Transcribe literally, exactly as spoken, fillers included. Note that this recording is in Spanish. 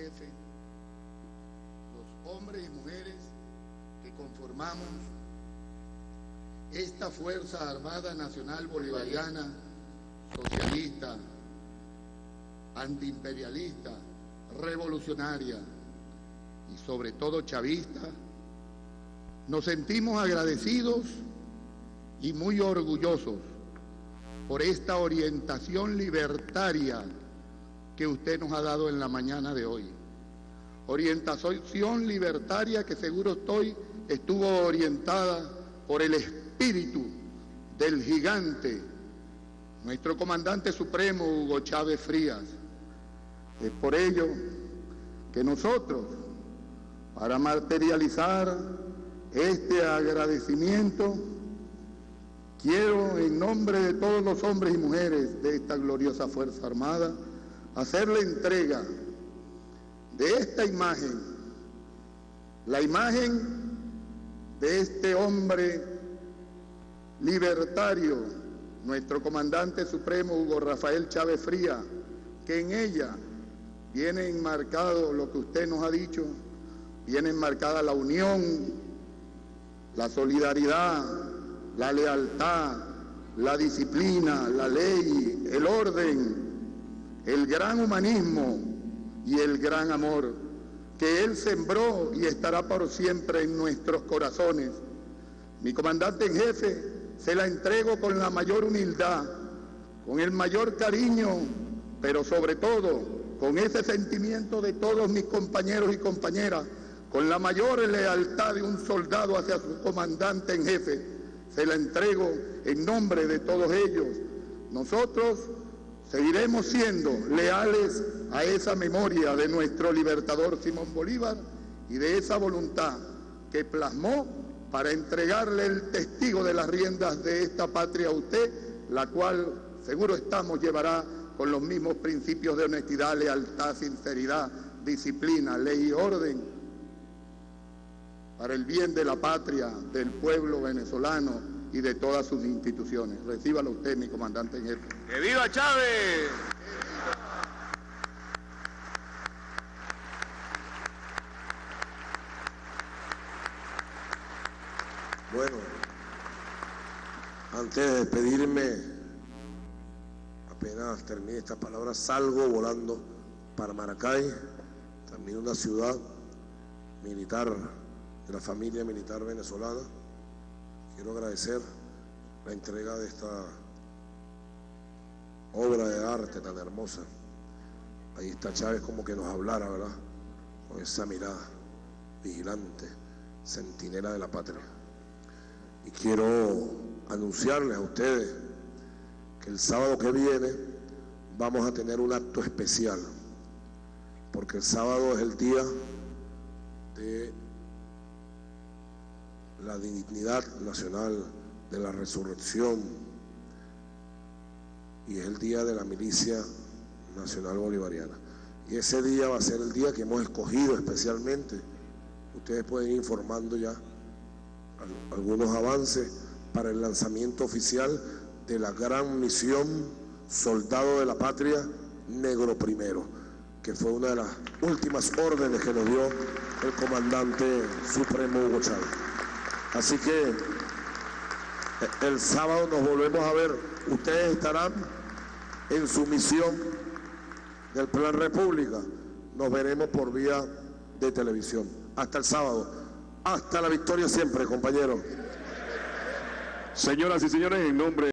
jefe, los hombres y mujeres que conformamos esta Fuerza Armada Nacional Bolivariana, socialista, antiimperialista, revolucionaria y sobre todo chavista, nos sentimos agradecidos y muy orgullosos por esta orientación libertaria que usted nos ha dado en la mañana de hoy. Orientación libertaria que seguro estoy estuvo orientada por el espíritu del gigante, nuestro comandante supremo Hugo Chávez Frías. Es por ello que nosotros, para materializar este agradecimiento, quiero, en nombre de todos los hombres y mujeres de esta gloriosa Fuerza Armada, hacerle entrega de esta imagen, la imagen de este hombre libertario, nuestro comandante supremo Hugo Rafael Chávez Frías, que en ella viene enmarcado lo que usted nos ha dicho, viene enmarcada la unión, la solidaridad, la lealtad, la disciplina, la ley, el orden, el gran humanismo y el gran amor que él sembró y estará por siempre en nuestros corazones. Mi comandante en jefe, se la entrego con la mayor humildad, con el mayor cariño, pero sobre todo con ese sentimiento de todos mis compañeros y compañeras, con la mayor lealtad de un soldado hacia su comandante en jefe. Se la entrego en nombre de todos ellos. Nosotros seguiremos siendo leales a esa memoria de nuestro libertador Simón Bolívar y de esa voluntad que plasmó para entregarle el testigo de las riendas de esta patria a usted, la cual seguro estamos llevará con los mismos principios de honestidad, lealtad, sinceridad, disciplina, ley y orden, para el bien de la patria, del pueblo venezolano y de todas sus instituciones. Recíbalo usted, mi comandante en jefe. ¡Que viva Chávez! Bueno, antes de despedirme, apenas termine estas palabras, salgo volando para Maracay, también una ciudad militar, de la familia militar venezolana. Quiero agradecer la entrega de esta obra de arte tan hermosa. Ahí está Chávez como que nos hablara, ¿verdad? Con esa mirada vigilante, centinela de la patria. Y quiero anunciarles a ustedes que el sábado que viene vamos a tener un acto especial, porque el sábado es el día de la dignidad nacional, de la resurrección, y es el día de la milicia nacional bolivariana. Y ese día va a ser el día que hemos escogido especialmente. Ustedes pueden ir informando ya algunos avances para el lanzamiento oficial de la gran misión Soldado de la Patria Negro Primero, que fue una de las últimas órdenes que nos dio el comandante supremo Hugo Chávez. Así que el sábado nos volvemos a ver. Ustedes estarán en su misión del Plan República. Nos veremos por vía de televisión. Hasta el sábado. Hasta la victoria siempre, compañeros. Señoras y señores, en nombre